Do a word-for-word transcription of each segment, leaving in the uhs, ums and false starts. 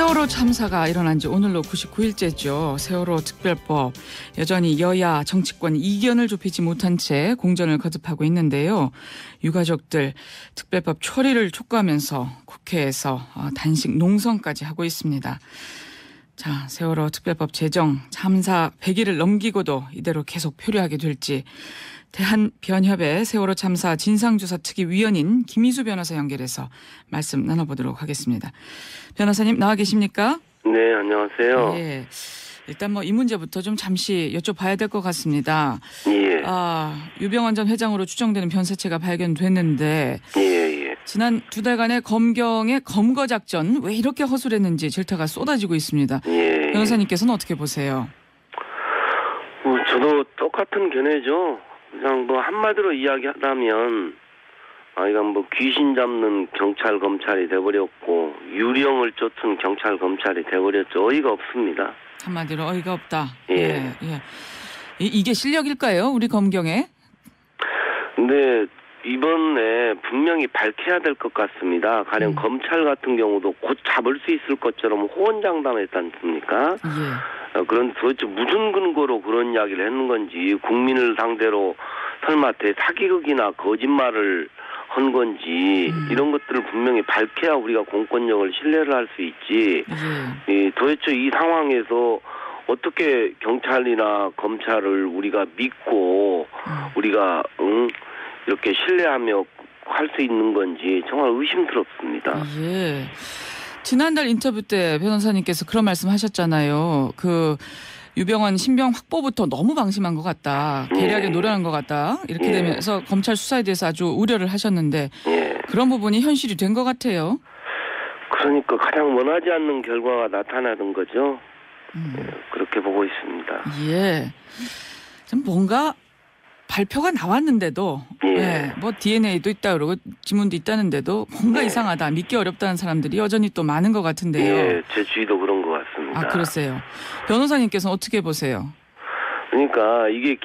세월호 참사가 일어난 지 오늘로 구십구 일째죠. 세월호 특별법 여전히 여야 정치권 이견을 좁히지 못한 채 공전을 거듭하고 있는데요. 유가족들 특별법 처리를 촉구하면서 국회에서 단식 농성까지 하고 있습니다. 자, 세월호 특별법 제정 참사 백 일을 넘기고도 이대로 계속 표류하게 될지 대한변협의 세월호 참사 진상조사 특위위원인 김희수 변호사 연결해서 말씀 나눠보도록 하겠습니다. 변호사님 나와 계십니까? 네, 안녕하세요. 예. 일단 뭐 이 문제부터 좀 잠시 여쭤봐야 될 것 같습니다. 예. 아, 유병원 전 회장으로 추정되는 변사체가 발견됐는데 예, 예. 지난 두 달간의 검경의 검거 작전 왜 이렇게 허술했는지 질타가 쏟아지고 있습니다. 예. 변호사님께서는 어떻게 보세요? 뭐 저도 똑같은 견해죠. 그냥 뭐 한마디로 이야기하자면 아 이건 뭐 귀신 잡는 경찰 검찰이 돼버렸고 유령을 쫓은 경찰 검찰이 돼버렸죠. 어이가 없습니다. 한마디로 어이가 없다. 예. 예, 예. 이, 이게 실력일까요? 우리 검경에? 근데 이번에 분명히 밝혀야 될 것 같습니다. 가령 음. 검찰 같은 경우도 곧 잡을 수 있을 것처럼 호언장담했지 않습니까? 예. 어, 그런데 도대체 무슨 근거로 그런 이야기를 했는 건지 국민을 상대로 설마 대사기극이나 거짓말을 한 건지 음. 이런 것들을 분명히 밝혀야 우리가 공권력을 신뢰를 할 수 있지. 예. 이, 도대체 이 상황에서 어떻게 경찰이나 검찰을 우리가 믿고 음. 우리가 응, 이렇게 신뢰하며 할 수 있는 건지 정말 의심스럽습니다. 예. 지난달 인터뷰 때 변호사님께서 그런 말씀 하셨잖아요. 그 유병원 신병 확보부터 너무 방심한 것 같다. 계략에 예. 노련한 것 같다. 이렇게 예. 되면서 검찰 수사에 대해서 아주 우려를 하셨는데 예. 그런 부분이 현실이 된 것 같아요. 그러니까 가장 원하지 않는 결과가 나타나는 거죠. 음. 예, 그렇게 보고 있습니다. 예. 좀 뭔가 발표가 나왔는데도 예. 예, 뭐 디엔에이도 있다 그러고 지문도 있다는데도 뭔가 예. 이상하다. 믿기 어렵다는 사람들이 여전히 또 많은 것 같은데요. 예, 제 주위도 그런 것 같습니다. 아, 그러세요. 변호사님께서는 어떻게 보세요? 그러니까 이게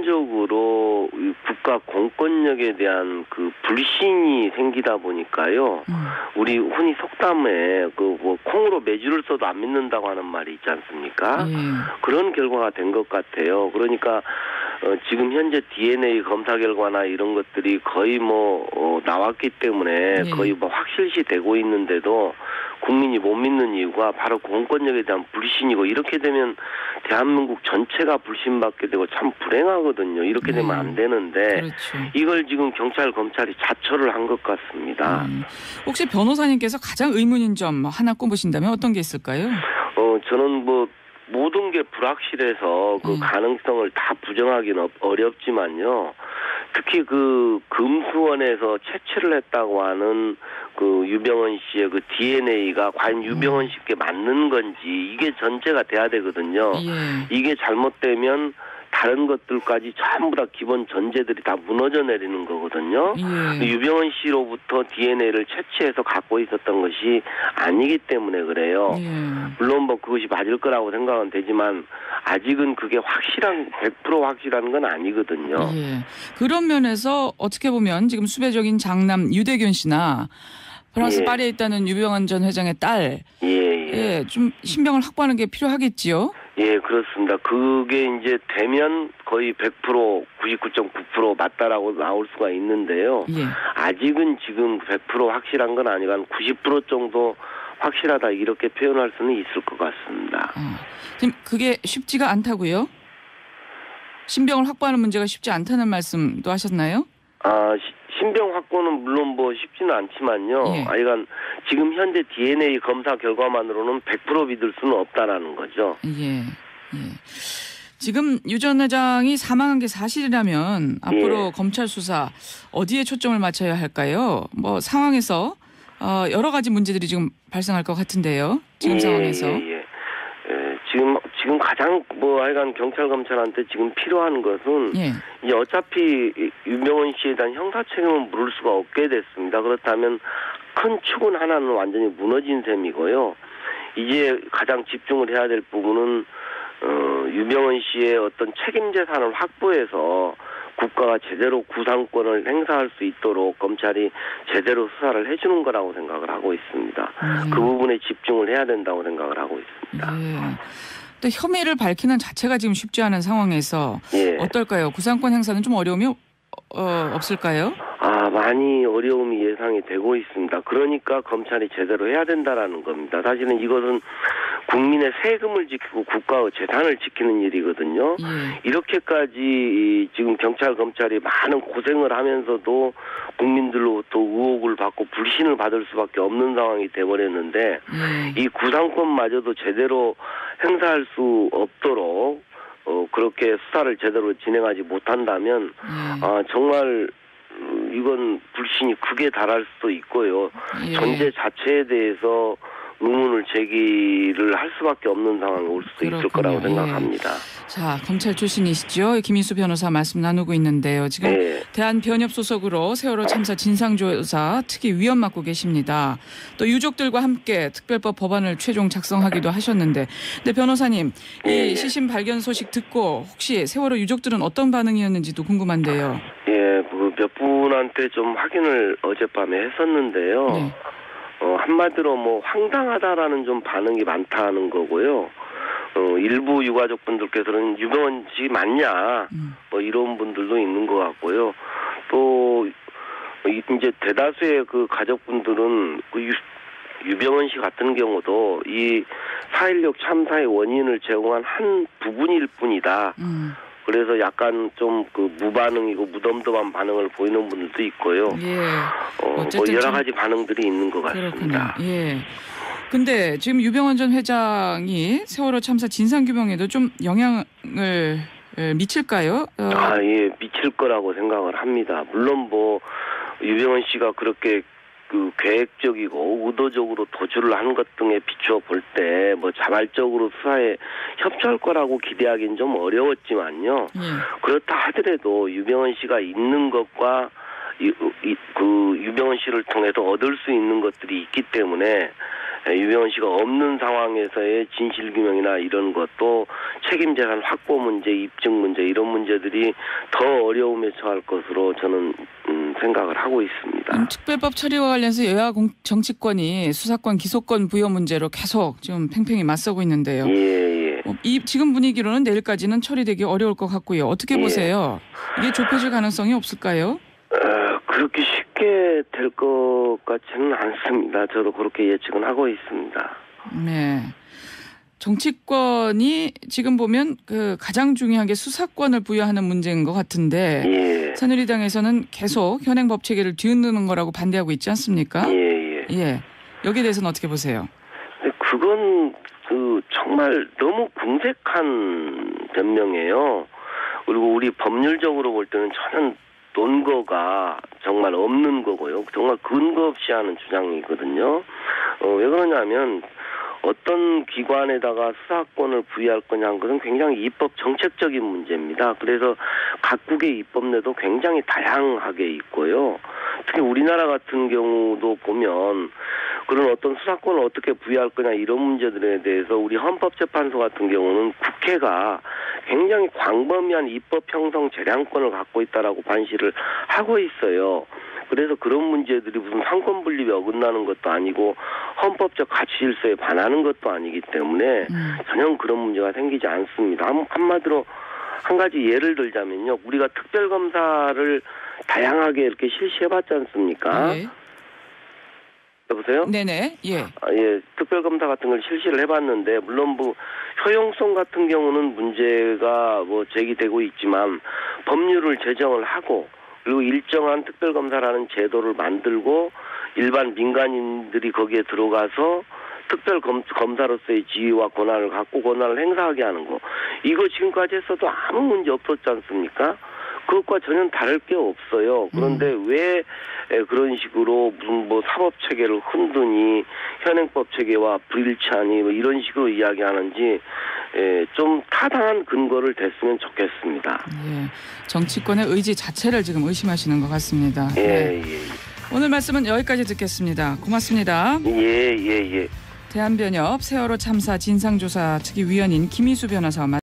기본적으로 국가 공권력에 대한 그 불신이 생기다 보니까요. 음. 우리 흔히 속담에 그 뭐 콩으로 매주를 써도 안 믿는다고 하는 말이 있지 않습니까? 예. 그런 결과가 된 것 같아요. 그러니까 어, 지금 현재 디엔에이 검사 결과나 이런 것들이 거의 뭐 어, 나왔기 때문에 예. 거의 뭐 확실시 되고 있는데도 국민이 못 믿는 이유가 바로 공권력에 대한 불신이고 이렇게 되면 대한민국 전체가 불신받게 되고 참 불행하거든요. 이렇게 네. 되면 안 되는데 그렇죠. 이걸 지금 경찰 검찰이 자초를 한 것 같습니다. 음. 혹시 변호사님께서 가장 의문인 점 하나 꼽으신다면 어떤 게 있을까요? 어 저는 뭐 모든 게 불확실해서 그 음. 가능성을 다 부정하기는 어렵지만요. 특히 그 금수원에서 채취를 했다고 하는 그 유병원 씨의 그 디엔에이가 과연 유병원 씨께 맞는 건지 이게 전제가 돼야 되거든요. 예. 이게 잘못되면 다른 것들까지 전부 다 기본 전제들이 다 무너져 내리는 거거든요. 예. 유병원 씨로부터 디엔에이를 채취해서 갖고 있었던 것이 아니기 때문에 그래요. 예. 물론 뭐 그것이 맞을 거라고 생각은 되지만 아직은 그게 확실한 백 퍼센트 확실한 건 아니거든요. 예. 그런 면에서 어떻게 보면 지금 수배적인 장남 유대균 씨나 프랑스 예. 파리에 있다는 유병원 전 회장의 딸, 예, 예. 예, 좀 신병을 확보하는 게 필요하겠지요. 예, 그렇습니다. 그게 이제 되면 거의 백 퍼센트, 구십구 점 구 퍼센트 맞다라고 나올 수가 있는데요. 예. 아직은 지금 백 퍼센트 확실한 건 아니고 한 구십 퍼센트 정도 확실하다 이렇게 표현할 수는 있을 것 같습니다. 어. 지금 그게 쉽지가 않다고요? 신병을 확보하는 문제가 쉽지 않다는 말씀도 하셨나요? 아, 시, 신병 확보는 물론 뭐 쉽지는 않지만요. 예. 하여간 지금 현재 디엔에이 검사 결과만으로는 백 퍼센트 믿을 수는 없다라는 거죠. 예. 예. 지금 유 전 회장이 사망한 게 사실이라면 앞으로 예. 검찰 수사 어디에 초점을 맞춰야 할까요? 뭐 상황에서 어, 여러 가지 문제들이 지금 발생할 것 같은데요. 지금 예, 상황에서. 예, 예. 예, 지금 지금 가장 뭐 하여간 경찰 검찰한테 지금 필요한 것은 예. 이제 어차피 유병원 씨에 대한 형사 책임은 물을 수가 없게 됐습니다. 그렇다면 큰 축은 하나는 완전히 무너진 셈이고요. 이제 가장 집중을 해야 될 부분은 어, 유병원 씨의 어떤 책임 재산을 확보해서 국가가 제대로 구상권을 행사할 수 있도록 검찰이 제대로 수사를 해주는 거라고 생각을 하고 있습니다. 음. 그 부분에 집중을 해야 된다고 생각을 하고 있습니다. 예. 또 혐의를 밝히는 자체가 지금 쉽지 않은 상황에서 예. 어떨까요? 구상권 행사는 좀 어려움이 어, 없을까요? 아, 많이 어려움이 예상이 되고 있습니다. 그러니까 검찰이 제대로 해야 된다라는 겁니다. 사실은 이것은 국민의 세금을 지키고 국가의 재산을 지키는 일이거든요. 예. 이렇게까지 지금 경찰, 검찰이 많은 고생을 하면서도 국민들로부터 의혹을 받고 불신을 받을 수밖에 없는 상황이 돼버렸는데 예. 이 구상권마저도 제대로 행사할 수 없도록 어, 그렇게 수사를 제대로 진행하지 못한다면 예. 아, 정말 이건 불신이 크게 달할 수도 있고요. 예. 전제 자체에 대해서 의문을 제기를 할 수밖에 없는 상황이 올 수도 그렇군요. 있을 거라고 생각합니다. 예. 자, 검찰 출신이시죠? 김인수 변호사 말씀 나누고 있는데요. 지금 예. 대한변협 소속으로 세월호 참사 진상조사 특위위원 맡고 계십니다. 또 유족들과 함께 특별법 법안을 최종 작성하기도 하셨는데, 근데 변호사님, 예. 이 시신 발견 소식 듣고 혹시 세월호 유족들은 어떤 반응이었는지도 궁금한데요. 예, 그 몇 분한테 좀 확인을 어젯밤에 했었는데요. 네. 어, 한마디로 뭐 황당하다라는 좀 반응이 많다는 거고요. 어, 일부 유가족분들께서는 유병헌 씨 맞냐 음. 뭐 이런 분들도 있는 것 같고요. 또 이제 대다수의 그 가족분들은 그 유, 유병헌 씨 같은 경우도 이 사일육 참사의 원인을 제공한 한 부분일 뿐이다. 음. 그래서 약간 좀 그 무반응이고 무덤덤한 반응을 보이는 분들도 있고요. 예. 어, 뭐 여러 가지 반응들이 있는 것 같습니다. 그렇군요. 예. 근데 지금 유병헌 전 회장이 세월호 참사 진상규명에도 좀 영향을 미칠까요? 어. 아, 예, 미칠 거라고 생각을 합니다. 물론 뭐 유병헌 씨가 그렇게 그 계획적이고 의도적으로 도주를 한 것 등에 비추어 볼 때 뭐 자발적으로 수사에 협조할 거라고 기대하기는 좀 어려웠지만요. 예. 그렇다 하더라도 유병헌 씨가 있는 것과 이, 이, 그 유병헌 씨를 통해서 얻을 수 있는 것들이 있기 때문에 유병헌 씨가 없는 상황에서의 진실규명이나 이런 것도 책임재산 확보 문제, 입증 문제 이런 문제들이 더 어려움에 처할 것으로 저는 음, 생각을 하고 있습니다. 음, 특별법 처리와 관련해서 여야 공, 정치권이 수사권, 기소권 부여 문제로 계속 지금 팽팽히 맞서고 있는데요. 예, 예. 어, 이 지금 분위기로는 내일까지는 처리되기 어려울 것 같고요. 어떻게 보세요? 예. 이게 좁혀질 가능성이 없을까요? 어, 그렇게 쉽게 될 것 같지는 않습니다. 저도 그렇게 예측은 하고 있습니다. 네. 정치권이 지금 보면 그 가장 중요한 게 수사권을 부여하는 문제인 것 같은데 예. 새누리당에서는 계속 현행 법 체계를 뒤흔드는 거라고 반대하고 있지 않습니까? 예, 예. 예. 여기에 대해서는 어떻게 보세요? 그건 그 정말 너무 궁색한 변명이에요. 그리고 우리 법률적으로 볼 때는 전혀 논거가 정말 없는 거고요. 정말 근거 없이 하는 주장이거든요. 어, 왜 그러냐면 어떤 기관에다가 수사권을 부여할 거냐 하는 것은 굉장히 입법 정책적인 문제입니다. 그래서 각국의 입법례도 굉장히 다양하게 있고요. 특히 우리나라 같은 경우도 보면 그런 어떤 수사권을 어떻게 부여할 거냐 이런 문제들에 대해서 우리 헌법재판소 같은 경우는 국회가 굉장히 광범위한 입법 형성 재량권을 갖고 있다라고 반시를 하고 있어요. 그래서 그런 문제들이 무슨 상권 분립에 어긋나는 것도 아니고 헌법적 가치 질서에 반하는 것도 아니기 때문에 음. 전혀 그런 문제가 생기지 않습니다. 한, 한마디로 한 가지 예를 들자면요. 우리가 특별검사를 다양하게 이렇게 실시해봤지 않습니까? 네. 여보세요? 네네. 예. 아, 예. 특별검사 같은 걸 실시를 해봤는데 물론 뭐 효용성 같은 경우는 문제가 뭐 제기되고 있지만 법률을 제정을 하고 그리고 일정한 특별검사라는 제도를 만들고 일반 민간인들이 거기에 들어가서 특별검사로서의 지위와 권한을 갖고 권한을 행사하게 하는 거. 이거 지금까지 했어도 아무 문제 없었지 않습니까? 그것과 전혀 다를 게 없어요. 그런데 음. 왜 그런 식으로 무슨 뭐 사법 체계를 흔드니 현행법 체계와 불일치하니 뭐 이런 식으로 이야기하는지 예, 좀 타당한 근거를 댔으면 좋겠습니다. 예, 정치권의 의지 자체를 지금 의심하시는 것 같습니다. 예, 네. 예. 오늘 말씀은 여기까지 듣겠습니다. 고맙습니다. 예, 예, 예. 대한변협 세월호 참사 진상조사 특위위원인 김인수 변호사와